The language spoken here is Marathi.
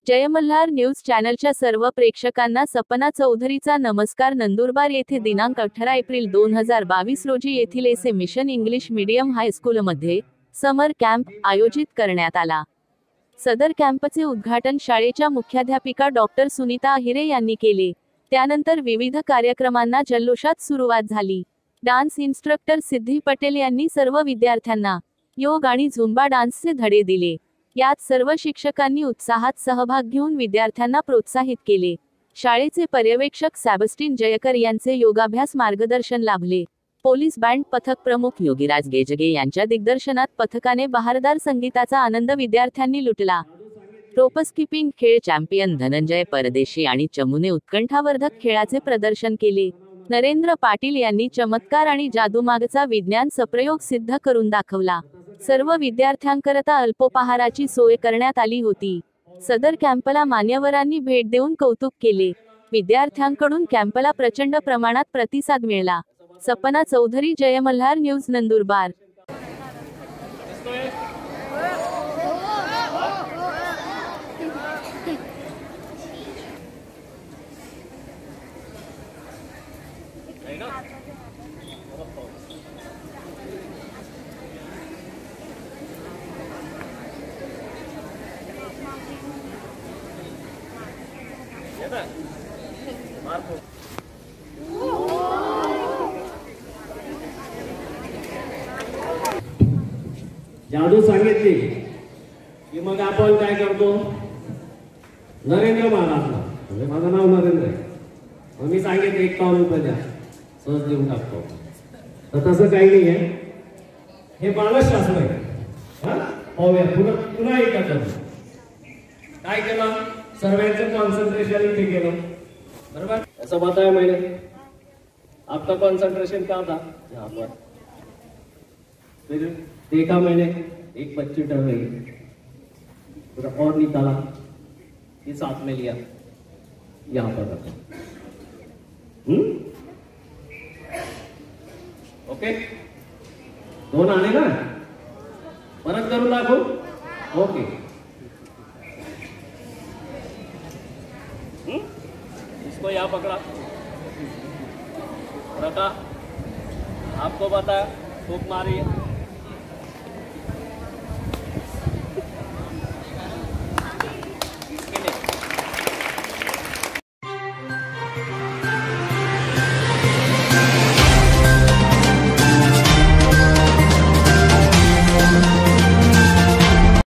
जय मल्हार न्यूज चॅनलच्या सर्व प्रेक्षकांना सपना चौधरीचा नमस्कार। नंदुरबार येथे दिनांक 18 एप्रिल 2022 रोजी येथील एसे मिशन इंग्लिश मीडियम हायस्कूलमध्ये समर कॅम्प आयोजित करण्यात आला। सदर कॅम्पचे उद्घाटन शाळेच्या मुख्याध्यापिका डॉक्टर सुनीता अहिरे यांनी केले। त्यानंतर विविध कार्यक्रमांना जल्लोषात सुरुवात झाली। डान्स इन्स्ट्रक्टर सिद्धी पटेल यांनी सर्व विद्यार्थ्यांना योग आणि झुंबा डान्सचे धडे दिले। यात सर्व शिक्षकांनी उत्साहात सहभाग घेऊन विद्यार्थ्यांना प्रोत्साहित केले। शाळेचे पर्यवेक्षक सॅबस्टिन जयकर यांचे योगाभ्यास मार्गदर्शन लाभले। पोलीस बँड पथक प्रमुख योगीराज गेजगे यांच्या दिग्दर्शनात पथकाने बहारदार संगीताचा आनंद विद्यार्थ्यांनी लुटला। रोपस्किपिंग खेळ चॅम्पियन धनंजय परदेशी आणि चमूने उत्कंठावर्धक खेळाचे प्रदर्शन केले। नरेंद्र पाटील यांनी चमत्कार आणि जादूमागचा विज्ञान सप्रयोग सिद्ध करून दाखवला। सर्व विद्यार्थ्यांकरता अल्पोपहाराची सोय करण्यात आली होती। सदर कॅम्पला मान्यवरांनी भेट देऊन कौतुक केले। विद्यार्थ्यांकडून कॅम्पला प्रचंड प्रमाणात प्रतिसाद मिळाला। सपना चौधरी, जय मल्हार न्यूज, नंदुरबार। जादू सांगितली की मग आपण काय करतो, नरेंद्र महाराजला, म्हणजे माझं नाव नरेंद्र आहे, मग मी सांगितलं 51 रुपये द्या, सहज देऊन टाकतो। तर तसं काही नाही आहे, हे बालशास्त्र आहे। पाहूया पुन्हा एकदा करू। काय केलं, सर्वांचं कॉन्सन्ट्रेशन इथे केलं, बरोबर। ऐसा बताया मैंने, आपका कंसंट्रेशन क्या था यहाँ पर। फिर देखा मैंने एक बच्ची डर रही, पूरा और निकाला, ये साथ में लिया, यहाँ पर रखा। ओके, दोन आने ना, परत करून दाखवू। ओके, इसको यहाँ पकड़ा, रखा, आपको बताया, फूक मारी,